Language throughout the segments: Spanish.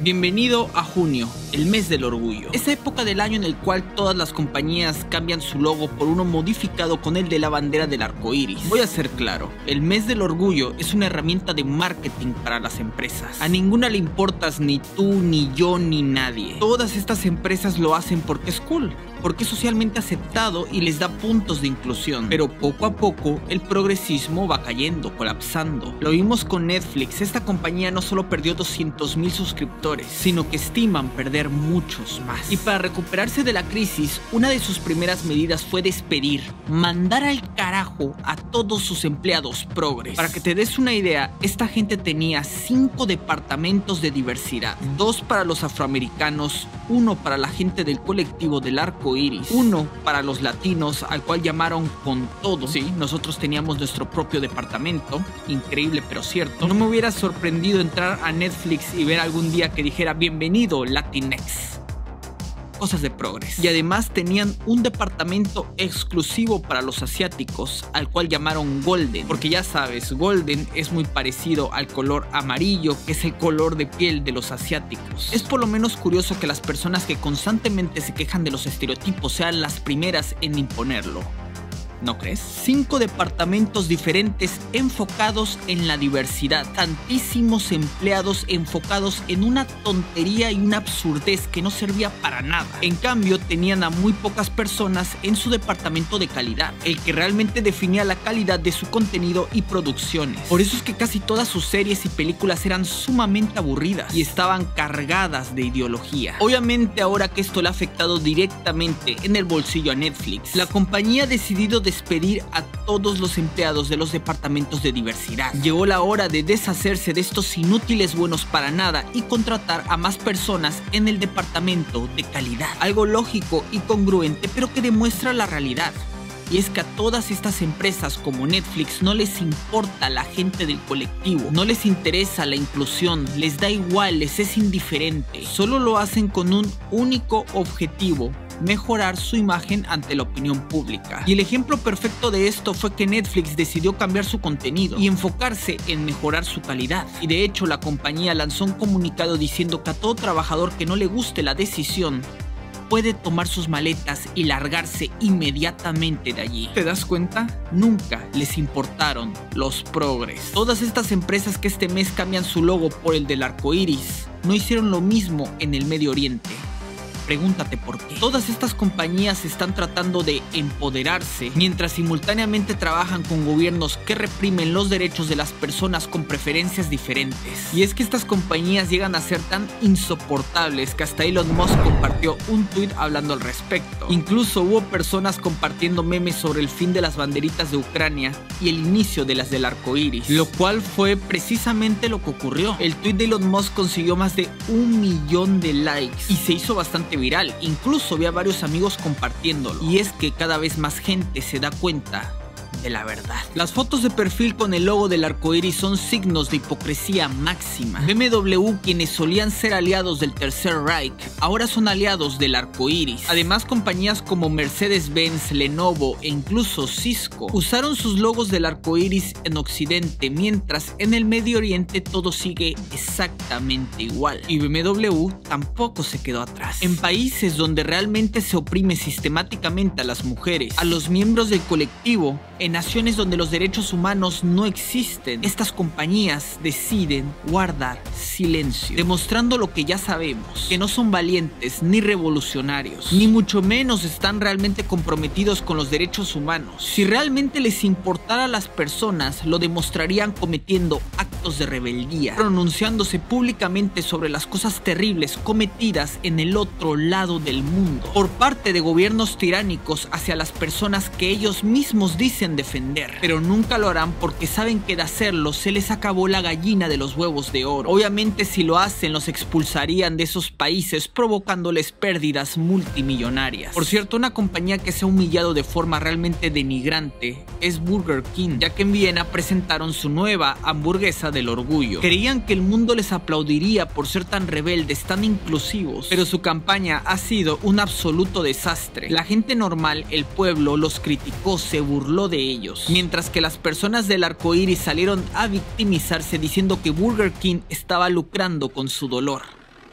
Bienvenido a junio, el mes del orgullo. Esa época del año en el cual todas las compañías cambian su logo por uno modificado con el de la bandera del arco iris. Voy a ser claro, el mes del orgullo es una herramienta de marketing para las empresas. A ninguna le importas, ni tú, ni yo, ni nadie. Todas estas empresas lo hacen porque es cool, porque es socialmente aceptado y les da puntos de inclusión. Pero poco a poco el progresismo va cayendo, colapsando. Lo vimos con Netflix. Esta compañía no solo perdió 200,000 suscriptores, sino que estiman perder muchos más. Y para recuperarse de la crisis, una de sus primeras medidas fue despedir, mandar al carajo a todos sus empleados progres. Para que te des una idea, esta gente tenía 5 departamentos de diversidad, 2 para los afroamericanos, 1 para la gente del colectivo del arco iris, 1 para los latinos, al cual llamaron Con Todo. Sí, nosotros teníamos nuestro propio departamento, increíble pero cierto. No me hubiera sorprendido entrar a Netflix y ver algún día que dijera bienvenido Latinx. Cosas de progres. Y además tenían un departamento exclusivo para los asiáticos, al cual llamaron Golden, porque ya sabes, Golden es muy parecido al color amarillo, que es el color de piel de los asiáticos. Es por lo menos curioso que las personas que constantemente se quejan de los estereotipos sean las primeras en imponerlo, ¿no crees? 5 departamentos diferentes enfocados en la diversidad. Tantísimos empleados enfocados en una tontería y una absurdez que no servía para nada. En cambio, tenían a muy pocas personas en su departamento de calidad, el que realmente definía la calidad de su contenido y producciones. Por eso es que casi todas sus series y películas eran sumamente aburridas y estaban cargadas de ideología. Obviamente, ahora que esto le ha afectado directamente en el bolsillo a Netflix, la compañía ha decidido despedir a todos los empleados de los departamentos de diversidad. Llegó la hora de deshacerse de estos inútiles buenos para nada y contratar a más personas en el departamento de calidad. Algo lógico y congruente, pero que demuestra la realidad. Y es que a todas estas empresas como Netflix no les importa la gente del colectivo, no les interesa la inclusión, les da igual, les es indiferente. Solo lo hacen con un único objetivo: mejorar su imagen ante la opinión pública. Y el ejemplo perfecto de esto fue que Netflix decidió cambiar su contenido y enfocarse en mejorar su calidad. Y de hecho la compañía lanzó un comunicado diciendo que a todo trabajador que no le guste la decisión puede tomar sus maletas y largarse inmediatamente de allí. ¿Te das cuenta? Nunca les importaron los progres. Todas estas empresas que este mes cambian su logo por el del arco iris no hicieron lo mismo en el Medio Oriente. Pregúntate por qué. Todas estas compañías están tratando de empoderarse mientras simultáneamente trabajan con gobiernos que reprimen los derechos de las personas con preferencias diferentes. Y es que estas compañías llegan a ser tan insoportables que hasta Elon Musk compartió un tweet hablando al respecto. Incluso hubo personas compartiendo memes sobre el fin de las banderitas de Ucrania y el inicio de las del arco iris, lo cual fue precisamente lo que ocurrió. El tweet de Elon Musk consiguió más de 1 millón de likes y se hizo bastante viral, incluso había varios amigos compartiéndolo. Y es que cada vez más gente se da cuenta de la verdad. Las fotos de perfil con el logo del arco iris son signos de hipocresía máxima. BMW, quienes solían ser aliados del Tercer Reich, ahora son aliados del arco iris. Además, compañías como Mercedes-Benz, Lenovo e incluso Cisco usaron sus logos del arco iris en Occidente, mientras en el Medio Oriente todo sigue exactamente igual. Y BMW tampoco se quedó atrás. En países donde realmente se oprime sistemáticamente a las mujeres, a los miembros del colectivo, en naciones donde los derechos humanos no existen, estas compañías deciden guardar silencio, demostrando lo que ya sabemos, que no son valientes ni revolucionarios, ni mucho menos están realmente comprometidos con los derechos humanos. Si realmente les importara a las personas, lo demostrarían cometiendo actos de rebeldía, pronunciándose públicamente sobre las cosas terribles cometidas en el otro lado del mundo, por parte de gobiernos tiránicos hacia las personas que ellos mismos dicen defender, pero nunca lo harán porque saben que de hacerlo se les acabó la gallina de los huevos de oro. Obviamente, si lo hacen, los expulsarían de esos países, provocándoles pérdidas multimillonarias. Por cierto, una compañía que se ha humillado de forma realmente denigrante es Burger King, ya que en Viena presentaron su nueva hamburguesa del orgullo. Creían que el mundo les aplaudiría por ser tan rebeldes, tan inclusivos, pero su campaña ha sido un absoluto desastre. La gente normal, el pueblo, los criticó, se burló de ellos, mientras que las personas del arco iris salieron a victimizarse diciendo que Burger King estaba lucrando con su dolor.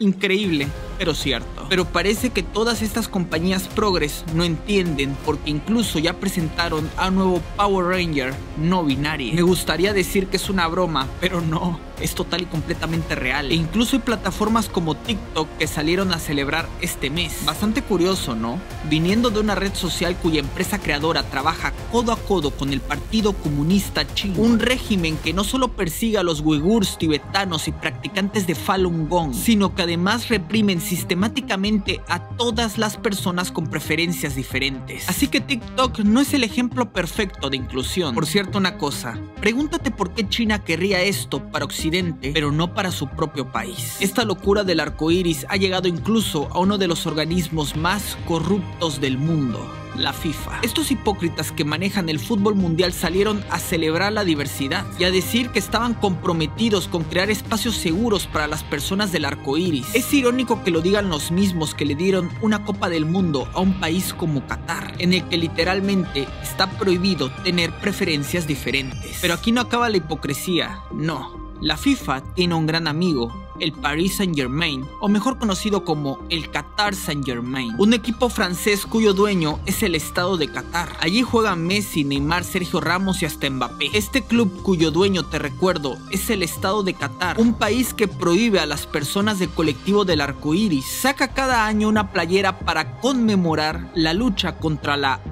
Increíble, pero cierto. Pero parece que todas estas compañías progres no entienden, porque incluso ya presentaron a un nuevo Power Ranger no binario. Me gustaría decir que es una broma, pero no, es total y completamente real. E incluso hay plataformas como TikTok que salieron a celebrar este mes. Bastante curioso, ¿no? Viniendo de una red social cuya empresa creadora trabaja codo a codo con el Partido Comunista Chino, un régimen que no solo persigue a los uigures, tibetanos y practicantes de Falun Gong, sino que además reprimen sistemáticamente a todas las personas con preferencias diferentes. Así que TikTok no es el ejemplo perfecto de inclusión. Por cierto, una cosa, pregúntate por qué China querría esto para Occidente, pero no para su propio país. Esta locura del arco iris ha llegado incluso a uno de los organismos más corruptos del mundo, la FIFA. Estos hipócritas que manejan el fútbol mundial salieron a celebrar la diversidad y a decir que estaban comprometidos con crear espacios seguros para las personas del arco iris. Es irónico que lo digan los mismos que le dieron una Copa del Mundo a un país como Qatar, en el que literalmente está prohibido tener preferencias diferentes. Pero aquí no acaba la hipocresía, no. La FIFA tiene un gran amigo, el Paris Saint-Germain, o mejor conocido como el Qatar Saint-Germain, un equipo francés cuyo dueño es el Estado de Qatar. Allí juegan Messi, Neymar, Sergio Ramos y hasta Mbappé. Este club cuyo dueño, te recuerdo, es el Estado de Qatar, un país que prohíbe a las personas del colectivo del arco iris, saca cada año una playera para conmemorar la lucha contra la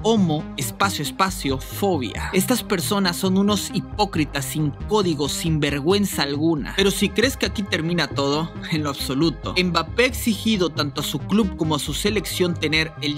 fobia. Estas personas son unos hipócritas sin código, sin vergüenza alguna. Pero si crees que aquí termina todo, en lo absoluto. Mbappé ha exigido tanto a su club como a su selección tener el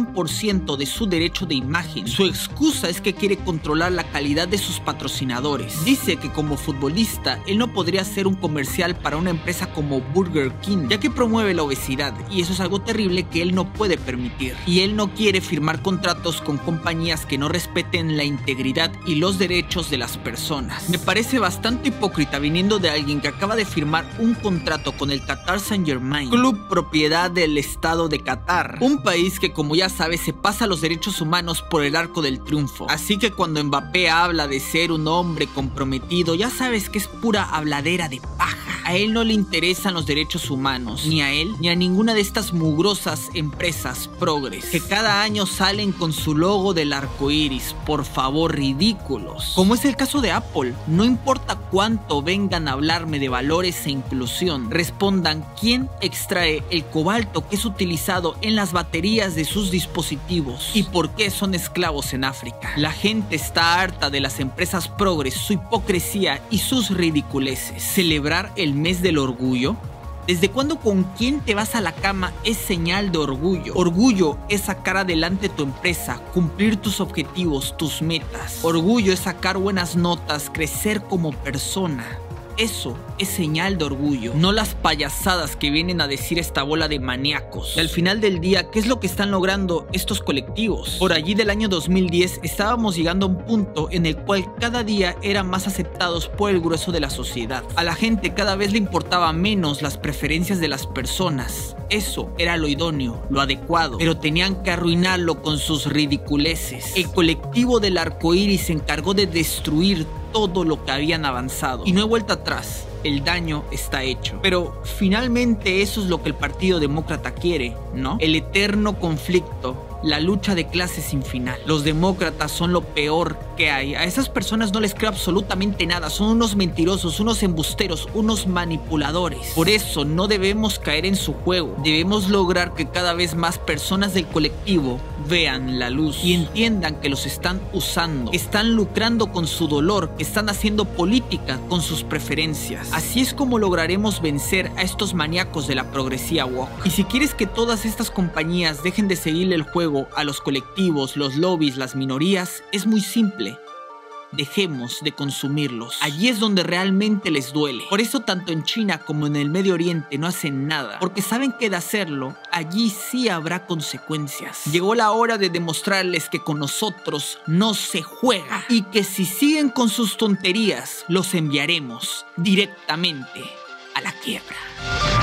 100% de su derecho de imagen. Su excusa es que quiere controlar la calidad de sus patrocinadores. Dice que como futbolista, él no podría hacer un comercial para una empresa como Burger King, ya que promueve la obesidad, y eso es algo terrible que él no puede permitir. Y él no quiere firmar contratos con compañías que no respeten la integridad y los derechos de las personas. Me parece bastante hipócrita viniendo de alguien que acaba de firmar un contrato con el Qatar Saint-Germain, club propiedad del Estado de Qatar, un país que, como ya sabes, se pasa los derechos humanos por el arco del triunfo. Así que cuando Mbappé habla de ser un hombre comprometido, ya sabes que es pura habladera de paja. A él no le interesan los derechos humanos, ni a él, ni a ninguna de estas mugrosas empresas progres, que cada año salen con su logo del arco iris. Por favor, ridículos. Como es el caso de Apple, no importa cuánto vengan a hablarme de valores e inclusión, respondan quién extrae el cobalto que es utilizado en las baterías de sus dispositivos y por qué son esclavos en África. La gente está harta de las empresas progres, su hipocresía y sus ridiculeces. Celebrar el mes del orgullo. ¿Desde cuándo con quién te vas a la cama es señal de orgullo? Orgullo es sacar adelante tu empresa, cumplir tus objetivos, tus metas. Orgullo es sacar buenas notas, crecer como persona. Eso es señal de orgullo, no las payasadas que vienen a decir esta bola de maníacos. Y al final del día, ¿qué es lo que están logrando estos colectivos? Por allí del año 2010 estábamos llegando a un punto en el cual cada día eran más aceptados por el grueso de la sociedad. A la gente cada vez le importaba menos las preferencias de las personas. Eso era lo idóneo, lo adecuado, pero tenían que arruinarlo con sus ridiculeces. El colectivo del arco iris se encargó de destruir todo lo que habían avanzado y no hay vuelta atrás. El daño está hecho. Pero finalmente eso es lo que el Partido Demócrata quiere, ¿no? El eterno conflicto, la lucha de clases sin final. Los demócratas son lo peor que hay. A esas personas no les creo absolutamente nada. Son unos mentirosos, unos embusteros, unos manipuladores. Por eso no debemos caer en su juego. Debemos lograr que cada vez más personas del colectivo vean la luz y entiendan que los están usando, que están lucrando con su dolor, que están haciendo política con sus preferencias. Así es como lograremos vencer a estos maníacos de la progresía woke. Y si quieres que todas estas compañías dejen de seguirle el juego a los colectivos, los lobbies, las minorías, es muy simple. Dejemos de consumirlos. Allí es donde realmente les duele. Por eso tanto en China como en el Medio Oriente no hacen nada, porque saben que de hacerlo, allí sí habrá consecuencias. Llegó la hora de demostrarles que con nosotros no se juega y que si siguen con sus tonterías, los enviaremos directamente a la quiebra.